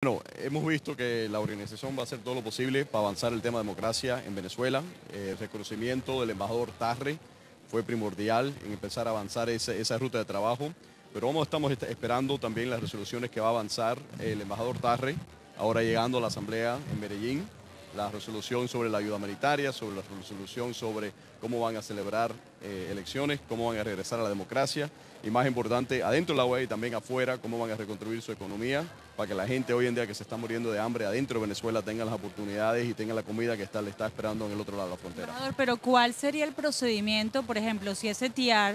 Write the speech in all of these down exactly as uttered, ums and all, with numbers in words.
Bueno, hemos visto que la organización va a hacer todo lo posible para avanzar el tema de democracia en Venezuela. Eh, el reconocimiento del embajador Tarre fue primordial en empezar a avanzar esa, esa ruta de trabajo, pero vamos, estamos esperando también las resoluciones que va a avanzar el embajador Tarre, ahora llegando a la Asamblea en Medellín, la resolución sobre la ayuda humanitaria, sobre la resolución sobre cómo van a celebrar eh, elecciones, cómo van a regresar a la democracia y más importante, adentro de la O E A y también afuera, cómo van a reconstruir su economía para que la gente hoy en día que se está muriendo de hambre adentro de Venezuela tenga las oportunidades y tenga la comida que está, le está esperando en el otro lado de la frontera. Embajador, pero ¿cuál sería el procedimiento, por ejemplo, si ese T I A R,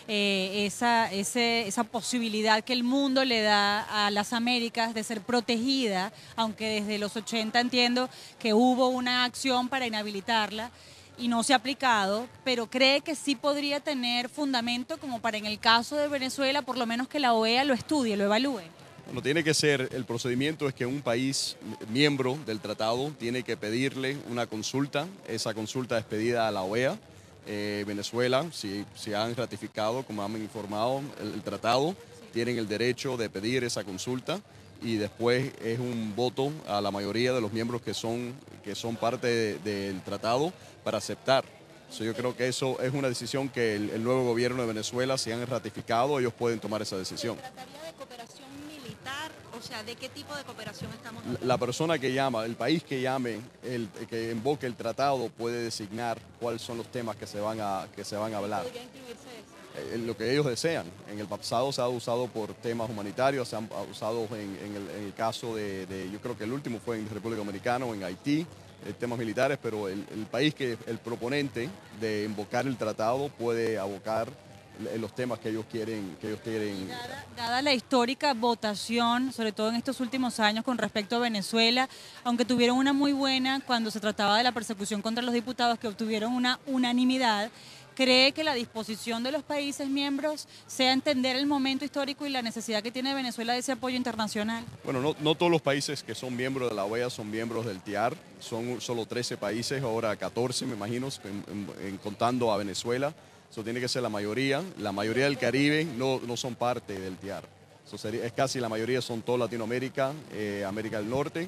eh, esa, ese, esa posibilidad que el mundo le da a las Américas de ser protegida, aunque desde los ochenta entiendo que hubo una acción para inhabilitarla y no se ha aplicado, pero cree que sí podría tener fundamento como para en el caso de Venezuela, por lo menos que la O E A lo estudie, lo evalúe? Bueno, tiene que ser, el procedimiento es que un país miembro del tratado tiene que pedirle una consulta, esa consulta es pedida a la O E A, eh, Venezuela, si, si han ratificado, como han informado, el, el tratado, tienen el derecho de pedir esa consulta y después es un voto a la mayoría de los miembros que son, que son parte de, del tratado para aceptar. So, yo creo que eso es una decisión que el, el nuevo gobierno de Venezuela, si han ratificado, ellos pueden tomar esa decisión. ¿Se trataría de cooperación militar? O sea, ¿de qué tipo de cooperación estamos hablando? La, la persona que llama, el país que llame, el, que invoque el tratado puede designar cuáles son los temas que se van a, que se van a hablar. ¿Podría incluirse eso? Eh, lo que ellos desean. En el pasado se ha usado por temas humanitarios, se han usado en, en, el, en el caso de, de, yo creo que el último fue en República Dominicana o en Haití, eh, temas militares, pero el, el país que el proponente de invocar el tratado puede abocar en los temas que ellos quieren. Que ellos quieren. Dada, dada la histórica votación, sobre todo en estos últimos años con respecto a Venezuela, aunque tuvieron una muy buena cuando se trataba de la persecución contra los diputados, que obtuvieron una unanimidad, ¿cree que la disposición de los países miembros sea entender el momento histórico y la necesidad que tiene Venezuela de ese apoyo internacional? Bueno, no, no todos los países que son miembros de la O E A son miembros del T I A R, son solo trece países, ahora catorce me imagino, en, en, en contando a Venezuela. Eso tiene que ser la mayoría. La mayoría del Caribe no, no son parte del T I A R. Eso sería, es casi la mayoría, son toda Latinoamérica, eh, América del Norte,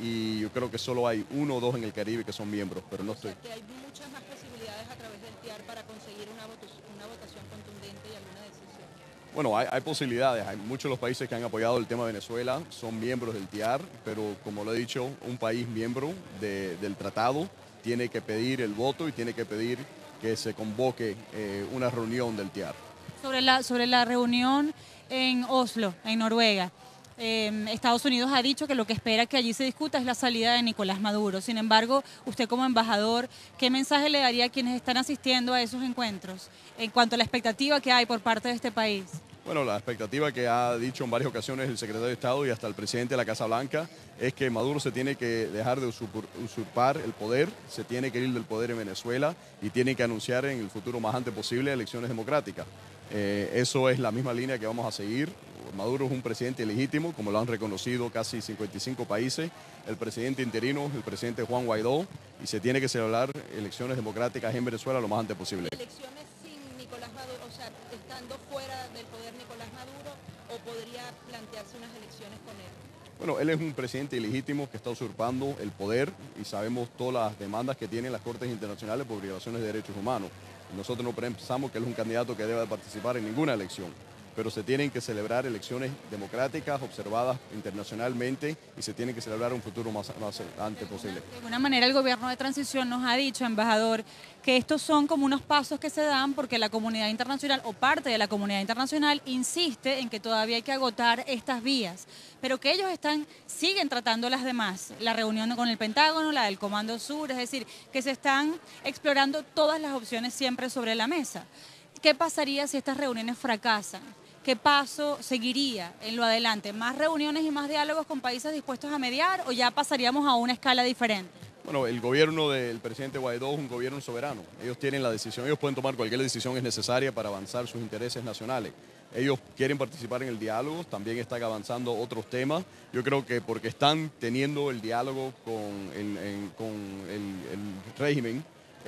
y yo creo que solo hay uno o dos en el Caribe que son miembros, pero no estoy. O sea, que hay muchas más posibilidades a través del T I A R para conseguir una, votu una votación contundente y alguna decisión. Bueno, hay, hay posibilidades. Hay muchos de los países que han apoyado el tema de Venezuela son miembros del T I A R, pero como lo he dicho, un país miembro de, del tratado tiene que pedir el voto y tiene que pedir que se convoque eh, una reunión del T I A R. Sobre la, sobre la reunión en Oslo, en Noruega, eh, Estados Unidos ha dicho que lo que espera que allí se discuta es la salida de Nicolás Maduro. Sin embargo, usted como embajador, ¿qué mensaje le daría a quienes están asistiendo a esos encuentros en cuanto a la expectativa que hay por parte de este país? Bueno, la expectativa que ha dicho en varias ocasiones el secretario de Estado y hasta el presidente de la Casa Blanca es que Maduro se tiene que dejar de usurpar el poder, se tiene que ir del poder en Venezuela y tiene que anunciar en el futuro más antes posible elecciones democráticas. Eh, eso es la misma línea que vamos a seguir. Maduro es un presidente ilegítimo, como lo han reconocido casi cincuenta y cinco países. El presidente interino, el presidente Juan Guaidó, y se tiene que celebrar elecciones democráticas en Venezuela lo más antes posible. ¿Elecciones sin Nicolás Maduro, o sea, estando fuera del poder Nicolás Maduro, o podría plantearse unas elecciones con él? Bueno, él es un presidente ilegítimo que está usurpando el poder y sabemos todas las demandas que tienen las Cortes Internacionales por violaciones de derechos humanos. Nosotros no pensamos que él es un candidato que deba participar en ninguna elección, pero se tienen que celebrar elecciones democráticas observadas internacionalmente y se tiene que celebrar un futuro más, más antes posible. De alguna manera el gobierno de transición nos ha dicho, embajador, que estos son como unos pasos que se dan porque la comunidad internacional o parte de la comunidad internacional insiste en que todavía hay que agotar estas vías, pero que ellos están, siguen tratando las demás, la reunión con el Pentágono, la del Comando Sur, es decir, que se están explorando todas las opciones siempre sobre la mesa. ¿Qué pasaría si estas reuniones fracasan? ¿Qué paso seguiría en lo adelante? ¿Más reuniones y más diálogos con países dispuestos a mediar o ya pasaríamos a una escala diferente? Bueno, el gobierno del presidente Guaidó es un gobierno soberano. Ellos tienen la decisión, ellos pueden tomar cualquier decisión que es necesaria para avanzar sus intereses nacionales. Ellos quieren participar en el diálogo, también están avanzando otros temas. Yo creo que porque están teniendo el diálogo con el, en, con el, el régimen,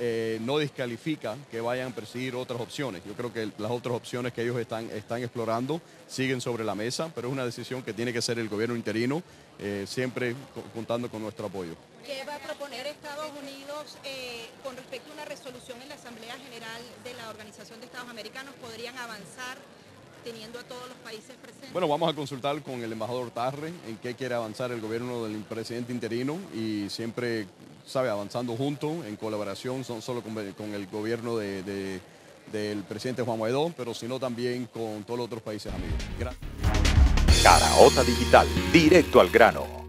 eh, no descalifica que vayan a perseguir otras opciones. Yo creo que las otras opciones que ellos están, están explorando siguen sobre la mesa, pero es una decisión que tiene que ser el gobierno interino, eh, siempre contando con nuestro apoyo. ¿Qué va a proponer Estados Unidos eh, con respecto a una resolución en la Asamblea General de la Organización de Estados Americanos? ¿Podrían avanzar teniendo a todos los países presentes? Bueno, vamos a consultar con el embajador Tarre en qué quiere avanzar el gobierno del presidente interino y siempre, sabe, avanzando juntos, en colaboración, no solo con, con el gobierno de, de, del presidente Juan Guaidó, pero sino también con todos los otros países amigos. Gracias. Caraota Digital, directo al grano.